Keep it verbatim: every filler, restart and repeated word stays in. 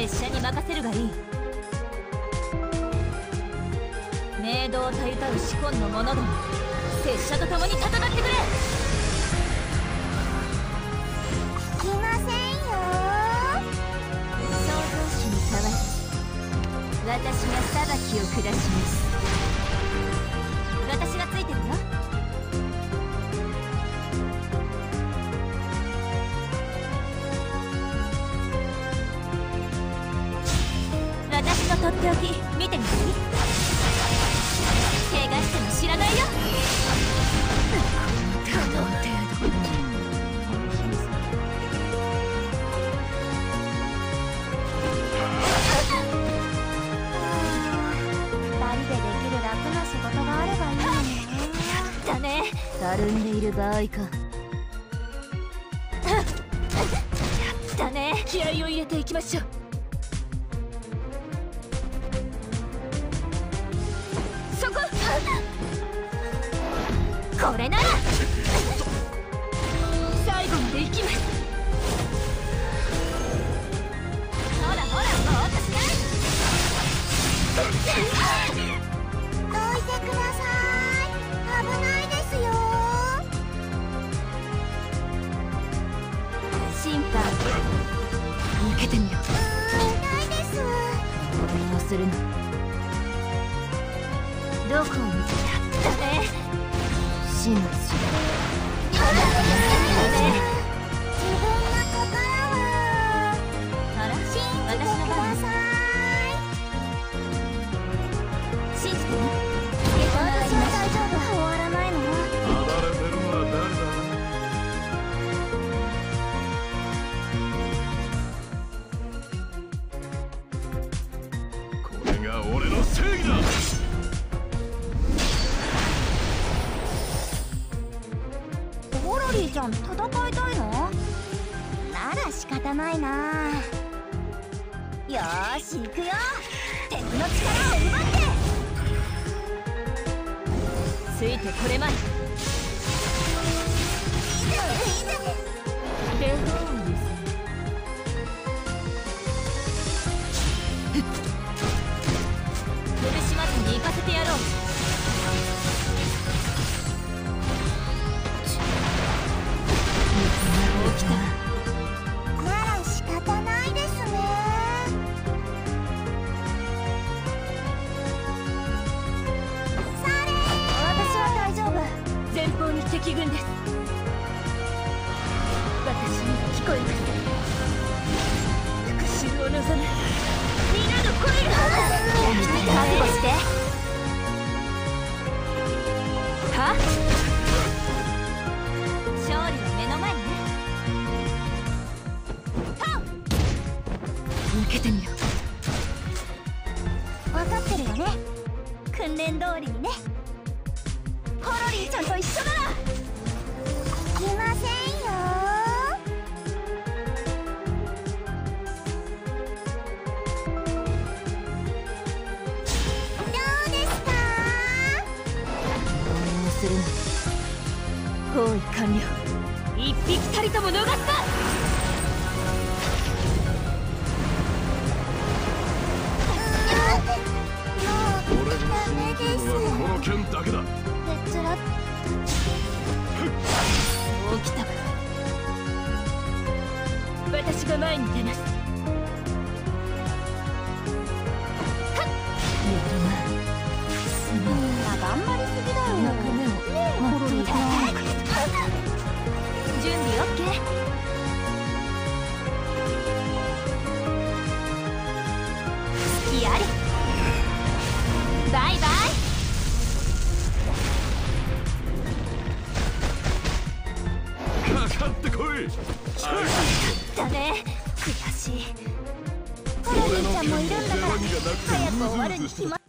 拙者に任せるがいい。冥道たゆたる至根の者ども、拙者と共に戦ってくれ。 来ませんよ。 創造主に代わり私が裁きを下します。私がついてるよ。私のとっておき見てみて。怪我しても知らないよ。この程度。 二人でできる楽な仕事があればいいのに。 やったね。たるんでいる場合か。やったね。気合を入れていきましょう。そこ。これなら最後まで行きます。ほらほら、ぼーっとしない。 どいてください。危ないですよ。 審判受けてみよう。 痛いです。 応するの。どこを見て。やったね。始末しろ。 自分の心はあら、 信じてください。 信じてね。 私は大丈夫。終わらないの。 暴れてるのは誰だ。これが俺の正義だ。 ホロリーちゃん、戦いたいの？なら仕方ないな。よーし、行くよ。敵の力を奪って。 ついてこれまい。手本を見せ苦しまずに行かせてやろう。起きた。 なら仕方ないですね。それ。私は大丈夫。 前方に敵軍です。私には聞こえます。復讐を望む皆の声が。覚悟して。は？勝利は目の前にね。はっ！受けてみよう。 分かってるよね。訓練通りにね。ホロリーちゃんと一緒なら来ませんよ。どうですか？ 応するな。包囲完了。一匹たりとも逃すか。 俺が信じるのはこの剣だけだ。 へつら。 起きたか。私が前に出ます。はっ。やるな。すまん。 頑張りすぎだよ。 役目をホロリーが。準備オッケー。隙あり。バイバイ。 かかってこい。 だね。悔しい。 ホロリーちゃんもいるんだから早く終わるに決まっ